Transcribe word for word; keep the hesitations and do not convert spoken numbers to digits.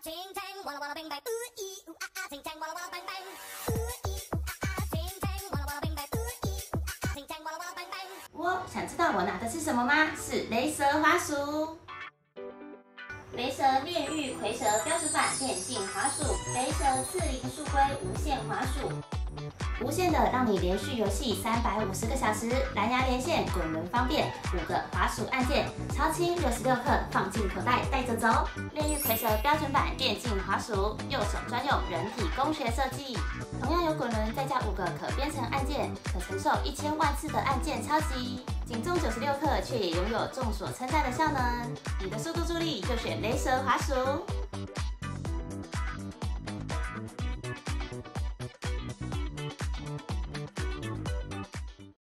我想知道我拿的是什么吗？是雷蛇滑鼠。雷蛇炼狱蝰蛇标准版电竞滑鼠，雷蛇刺灵树龟无线滑鼠。 无线的让你连续游戏三百五十个小时，蓝牙连线，滚轮方便，五个滑鼠按键，超轻六十六克，放进口袋带着走。炼狱蝰蛇标准版电竞滑鼠，右手专用人体工学设计，同样有滚轮，再加五个可编程按键，可承受一千万次的按键超级。仅重九十六克，却也拥有众所称赞的效能。你的速度助力就选雷蛇滑鼠。